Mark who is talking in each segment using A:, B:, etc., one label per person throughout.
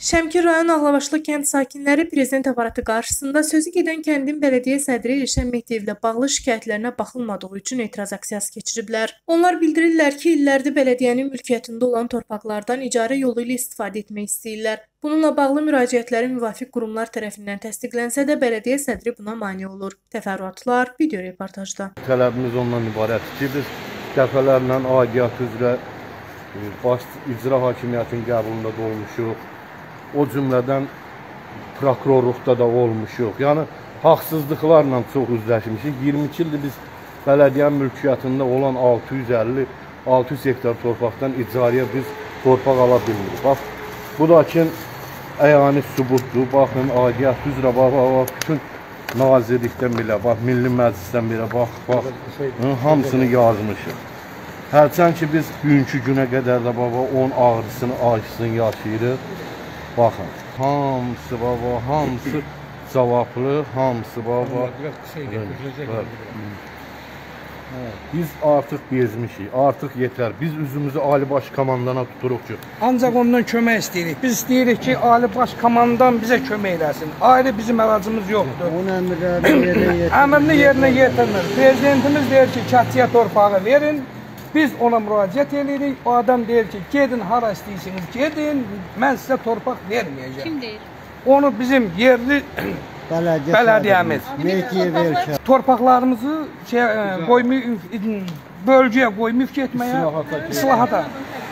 A: Şəmkir rayon Ağlabaşlı kənd sakinləri prezident aparatı qarşısında sözü gedən kəndin bələdiyyə sədri İlşən Mehdiyevlə bağlı şikayətlərinə baxılmadığı üçün etiraz aksiyası keçiriblər. Onlar bildirirlər ki, illərdir bələdiyyənin mülkiyyətində olan torpaqlardan icarə yolu ilə istifadə etmək istəyirlər. Bununla bağlı müraciətləri müvafiq qurumlar tərəfindən təsdiqlənsə də bələdiyyə sədri buna mane olur. Təfərrüatlar video reportajda.
B: Tələbimiz ondan ibarətdir ki, biz dəfələrlə aidiyyat üzrə baş icra hakimiyyətinin qəbulunda da olmuşuq. O cümlədən prokurorluqda da olmuşuq. Yəni, haqsızlıqlarla çox üzləşmişik. 22 ildir biz bələdiyyənin mülkiyyətində olan 650-600 hektar torpaqdan icarəyə biz torpaq ala bilmirik. Bax, bu da ki, əyani sübutdur. Baxın, aidiyyat üzrə, bütün nazirlikdən belə, bax, Milli Məclisdən belə, bax, hamısını yazmışıq. Hərçən ki, biz bugünkü günə qədər də, onun ağrısını, acısını yaşayırıq. Baxın, hamısı baba, hamısı cavablı, hamısı baba. Biz artıq bezmişik, artıq yetər. Biz üzümüzü Ali Baş Komandana tuturuq ki.
C: Ancaq ondan kömək istəyirik. Biz istəyirik ki, Ali Baş Komandan bizə kömək eləsin. Ayrı bizim əvazımız yoxdur.
D: Onun
C: əmrini yerinə yetirmir. Prezidentimiz deyir ki, kəndçiyə torpağı verin. Biz ona müraciət edirik. O adam deyir ki, gedin hara istəyirsiniz, gedin. Mən sizə torpaq verməyəcəm.
E: Kim deyir?
C: Onu bizim yerli bələdiyyəmiz. Torpaqlarımızı bölgəyə qoymayıb getməyə, islahata.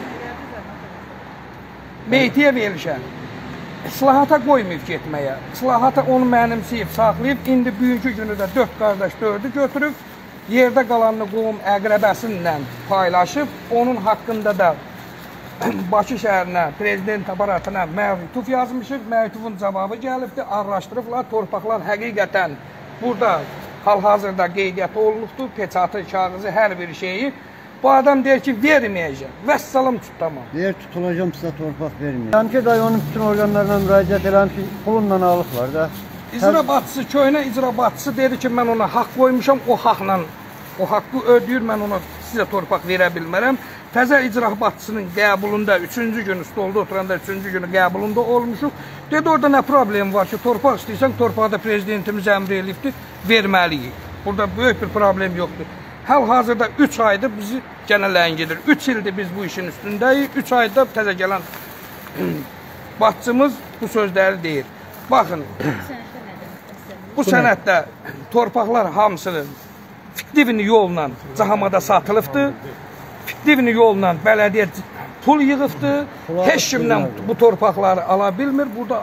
C: Meytiyə verilişə. İslahata qoymayıb getməyə. İslahata onu mənimsəyib, saxlayıb. İndi bugünkü günü də 4 qardaş 4'ü götürüb. Yerdə qalanını qovum əqrəbəsinlə paylaşıb, onun haqqında da Bakı şəhərinə, prezident aparatına məktub yazmışıq. Məktubun cavabı gəlibdir, araşdırıblar. Torpaqlar həqiqətən burada hal-hazırda qeydiyyatı olunubdur, peçatı, kağızı, hər bir şeyi. Bu adam deyir ki, verməyəcəm. Vəssalam tutamam.
D: Deyir, tutulacam sizə torpaq verməyəcəm. Şəmkir rayonun bütün orqanlarına müraciət edirəm ki, pulunla alıqlar da.
C: İcra başçısı, köhnə icra başçısı dedi ki, mən ona haqq qoymuşam, o haqla, o haqqı ödəyir, mən ona sizə torpaq verə bilmərəm. Təzə icra başçısının qəbulunda, 3-cü günü, stolda oturanda 3-cü günü qəbulunda olmuşuq. Dedi, orada nə problem var ki, torpaq istəyirsən, torpağı da prezidentimiz əmr eləyibdir, verməliyik. Burada böyük bir problem yoxdur. Hal-hazırda 3 aydır bizi gənə ləngidir. 3 ildir biz bu işin üstündəyik. 3 ayda təzə gələn başçımız bu sözləri deyir. Baxın, bu sənətdə torpaqlar hamısının fiktivini yolla cahamada satılıbdır. Fiktivini yolla bələdiyyə pul yığıbdır. Heç kimdən bu torpaqları ala bilmir. Burada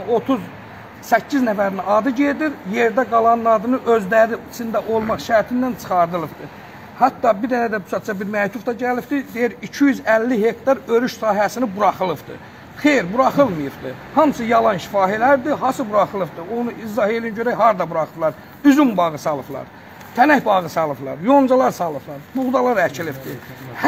C: 38 nəfərin adı gedir. Yerdə qalanın adını özləri içində olmaq şərtindən çıxardılıbdır. Hətta bir dənə də bu bir məktub da gəlibdir. Deyir, 250 hektar örüş sahəsini buraxılıbdır. Xeyr, buraxılmayıbdır. Hamısı yalan şifahilərdir, hası buraxılıbdır. Onu izah elin görək, harada buraxdılar? Üzüm bağı salıblar, tənək bağı salıblar, yoncalar salıblar, buğdalar əkilibdir.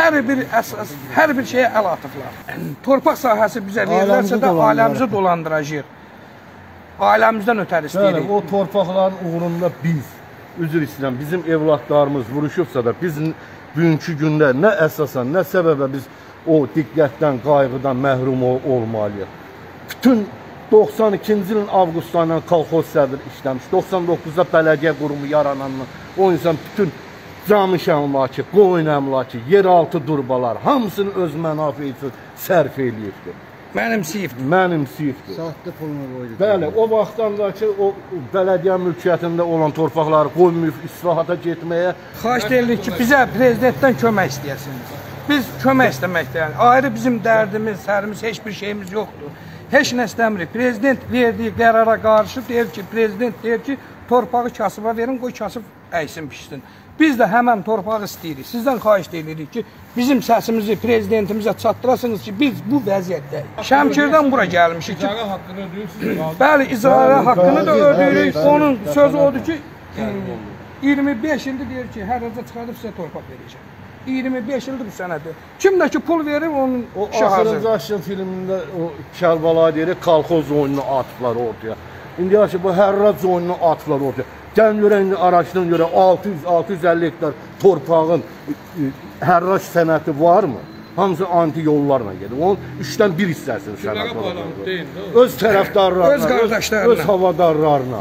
C: Hər bir şeyə əl atıblar. Torpaq sahəsi bizə verilərsə də ailəmizi dolandıracaq. Ailəmizdən ötər istəyirik.
B: O torpaqların uğrunda biz, üzr istəyirəm, bizim evlatlarımız vuruşubsa da biz bugünkü gündə nə əsasən, nə səbəbə biz o diqqətdən, qayğıdan məhrum olmalıyıq. Bütün 92-ci ilin avqustlarından kolxoz sədr işləmiş, 99-da bələdiyyə qurumu yaranandan, o insan bütün camış əmlakı, qoyun əmlakı, yeraltı durbalar, hamısını öz mənafi üçün sərf eləyibdir.
C: Mənimsiyibdir.
D: Sahtı pulunu qoydu.
B: Bəli, o vaxtdan da ki, o bələdiyyə mülkiyyətində olan torpaqları qoymayıb istirahata getməyə.
C: Xahiş edirik ki, bizə prezidentdən kömək istəyəsiniz. Biz kömək istəməkdəyik. Ayrı bizim dərdimiz, sərimiz, heç bir şeyimiz yoxdur. Heç nə istəmirik. Prezident verdiyi qərara qarşı deyir ki, prezident deyir ki, torpağı kasıba verin, qoy kasıb əysin, pişsin. Biz də həmən torpağı istəyirik. Sizdən xahiş edirik ki, bizim səsimizi prezidentimizə çatdırasınız ki, biz bu vəziyyətdəyik. Şəmkirdən bura gəlmişik ki,
F: İcra haqqını ödəyirsiniz.
C: bəli, icra haqqını da ödəyirik. Onun sözü odur ki, 25 ildir deyir ki, hər rəzə çıxardıb sizə torpaq verəcək. 25 ildir bu sənədir. Kimdəki pul verir, onun işi hazır.
B: O Axırıncı Aşkın filmində o Kərbəla deyir, kolxoz oyununu atıblar ortaya. İndi ki, bu hərrac oyununu atıblar ortaya. Gəlin görək, araşdırın görək, 600-650 hektar torpağın hərrac sənəti varmı? hamısı anti yollarla gedir. Onun 3-dən 1 hissəsini sənəd
C: bağlanıb.
B: öz tərəfdarlarına,
C: Öz qardaşlarına,
B: öz havadarlarına.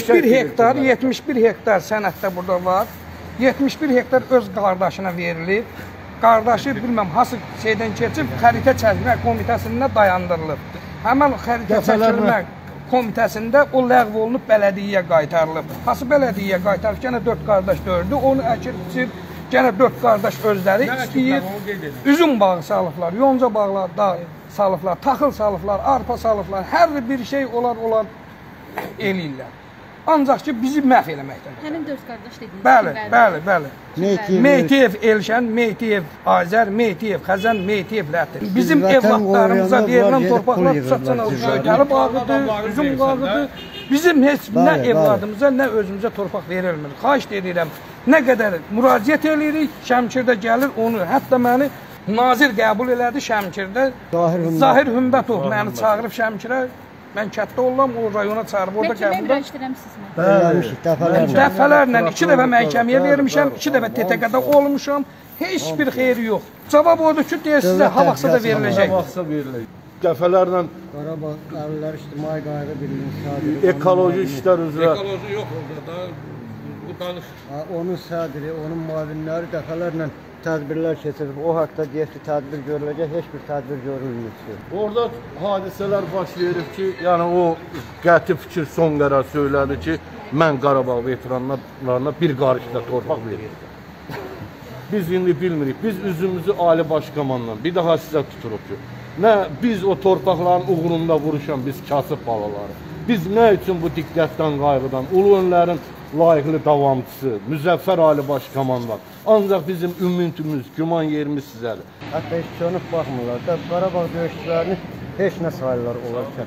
C: 71 hektar sənəddə burada var. 71 hektar öz qardaşına verilib. Qardaşı bilməm hansı şeydən keçib xəritə çəkmə komitəsində dayandırılıb. Həmin xəritə çəkilmə komitəsində o ləğv olunub bələdiyyəyə qaytarılıb. Hansı bələdiyyəyə qaytarılıb? Gənə 4 qardaş dördü. Onu əkib biçib, gənə 4 qardaş özləri istəyir. Üzüm bağı salıblar, yonca bağlar da salıblar, taxıl salıblar, arpa salıblar. Hər bir şey onlar eləyirlər. Ancaq ki bizi məhv eləməkdədir.
E: Həmin 4 qardaş dediniz.
C: Bəli. Meytiyev Elşən, Meytiyev Azər, Meytiyev Xəzən, Meytiyev Lətin. Bizim evlatlarımıza verilən torpaqlar Saçana Şöykəli bağıdır, Üzüm bağıdır. Bizim heç nə evladımıza, nə özümüzə torpaq verilmir. Xahiş edirəm, nə qədər müraciət edirik, Şəmkirdə gəlir onu, hətta məni nazir qəbul elədi Şəmkirdə. Zahir Hümbətov məni çağırıb Şəmkirə. Mən kətdə olam, o rayona çağırıb orada qəbulda.
E: Məhkəməyə işləmişsizmi?
C: Dəfələrlə 2 dəfə məhkəməyə vermişəm, 2 dəfə TTQ-da olmuşam. Heç bir xeyri yox. Cavab odur ki, deyir sizə havaqsa da veriləcək.
B: Dəfələrlə
D: Qarabağ Əhalilər İctimai Qayğı Birliyinin sədri.
B: Ekoloji işlər üzrə
C: Ekoloji yox orada da. Bu danış.
D: Onun sədri, onun müavinləri dəfələrlə tədbirlər keçirib. O haqda deyir ki, tədbir görüləcək, heç bir tədbir görülmür.
B: orada hadisələr baş verib ki, yəni o qəti fikir son qərar söylədi ki, mən Qarabağ veteranlarına bir qarış da torpaq verirəm. Biz indi bilmirik. Biz üzümüzü Ali Baş Komandandan bir daha sizə tuturuq ki, nə biz o torpaqların uğrunda vuruşan biz kasıb balaları. Biz nə üçün bu diqqətdən, qayğıdan, ulu önlərin layiqli davamçısı, Müzəffər Ali Baş Komandan. Ancaq bizim ümidimiz, güman yerimiz sizədir.
D: Hətta heç sönüb baxmırlar da Qarabağ döyüşçülərini heç nə sayırlar olarkən.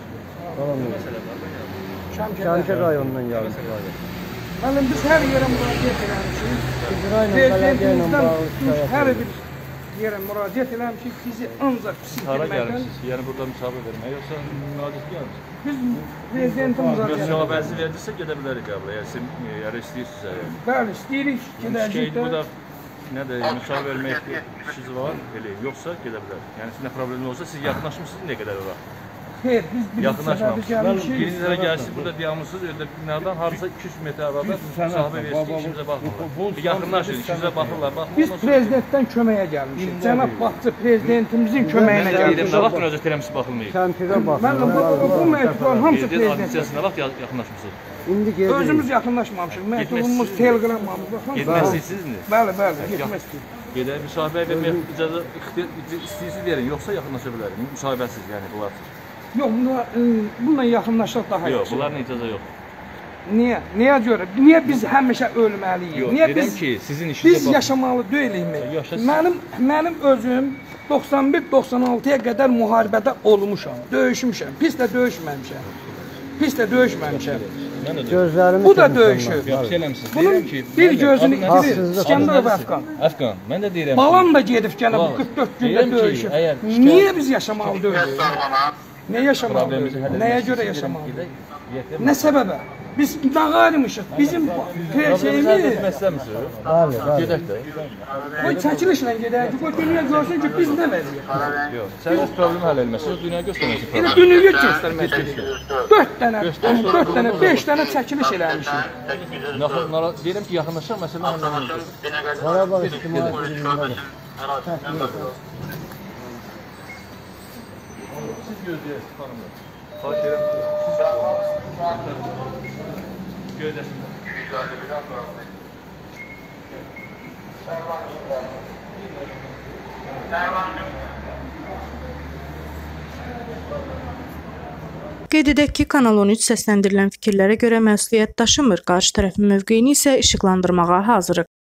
D: Şəmkir rayonundan gəlmişlər.
C: Müəllim, biz hər yerə müraciət eləmişik. Prezidentimizdən hər bir yerə müraciət eləmişik. Bizi ancaq
F: Hara gəlmişsiniz? Yəni burada müsahibə verməyə, yoxsa müraciət gəlmişsiniz?
C: Biz prezidentimizə
F: Müsahibənizi verdirsə gedə bilərik qəbul. Yəni siz istəyirsinizsə.
C: bəli, istəyirik gedəcək
F: Bu da
C: də.
F: nədir? Müsahibə vermək işiniz var, elə yoxsa gedə bilərik. Yəni sizin nə probleminiz olsa siz yaxınlaşmısınız nə qədər ora?
C: Xeyr, biz birinci səbəbi
F: Yaxınlaşmamışsınız.
C: gəlmişik.
F: Birinci dəfə gəlsiniz, burada dayanmışsınız, öndə binadan harasa 200 metr arada müsahibə versiniz, işimizə baxmırlar. Yaxınlaşın, işimizə baxırlar.
C: Biz prezidentdən köməyə gəlmişik. Cənab Baxçı prezidentimizin köməyinə gəlmişik.
F: Nə vaxt müraciət eləmişsiniz, baxılmayıb.
D: Şəmkirə
C: Müəllim,
D: baxmırlar.
C: bu məktubların hamısı
F: Prezident
C: prezident.
F: administrasiyasına vaxt yaxınlaşmısınız.
D: İndi gedirik.
C: Özümüz yaxınlaşmamışıq. Məktubumuz, telegramımız var.
F: Getməlisiniz sizindir.
C: Bəli, getmək istəyirik.
F: Gedək müsahibə vermək icazə istəyirsiniz verin, yoxsa yaxınlaşa bilərik. Müsahibəsiz yəni bunlar.
C: Yox, bununla yaxınlaşaq daha
F: Yox,
C: yaxşı.
F: bunlarla icazə yox.
C: Niyə? Niyə görə? Niyə biz həmişə ölməliyik?
F: Yox,
C: Niyə
F: deyirəm
C: biz
F: ki, sizin işinizə
C: biz
F: baxın.
C: yaşamalı deyilikmi?
F: Yaşasın.
C: Mənim özüm 91-96-ya qədər müharibədə olmuşam, döyüşmüşəm. Pis də döyüşməmişəm. Pis də döyüşməmişəm.
F: Mən də deyirəm.
D: Gözlərimi
C: Bu da döyüşür.
F: Yaxşı eləmişsiniz.
C: Bunun
F: Deyirəm ki,
C: bir
F: mən də-
C: gözünü
F: adın nədir?
C: itirir. İskəndərov Əfqan.
F: Əfqan, mən də deyirəm.
C: Balam da gedib gənə bu 44 gündə
F: Deyirəm ki,
C: döyüşür.
F: əgər
C: Niyə biz yaşamalı deyilik? Nə yaşamalı
F: Problemimizi həll
C: deyilik? Nəyə
F: etmək
C: görə
F: üçün
C: yaşamalı
F: gedək,
C: deyilik?
F: yetəm-
C: Nə səbəbə? Biz nağarmışıq. Bizim
F: Problemimizi həll
C: şeyimiz
F: etmək istəmirsiniz?
D: Bəli, bəli.
F: Gedək də.
C: qoy çəkilişlə gedək ki, qoy dünya görsün ki, biz nə vəziyyət.
F: Yox, sən öz problemi həll etməsən, dünya göstərmək üçün
C: Yəni
F: problem.
C: dünya göstərmək istəyirik. 4 dənə, 5 dənə çəkiliş eləmişik.
F: Deyirəm ki, yaxınlaşaq məsələn həllənir.
D: Qarabağ İctimai Birliyindən.
F: Siz gözləyirsiniz, xanımlar. Xahiş edirəm. Gözləsinlər.
A: Qeyd edək ki, Kanal 13 səsləndirilən fikirlərə görə məsuliyyət daşımır, qarşı tərəfin mövqeyini isə işıqlandırmağa hazırıq.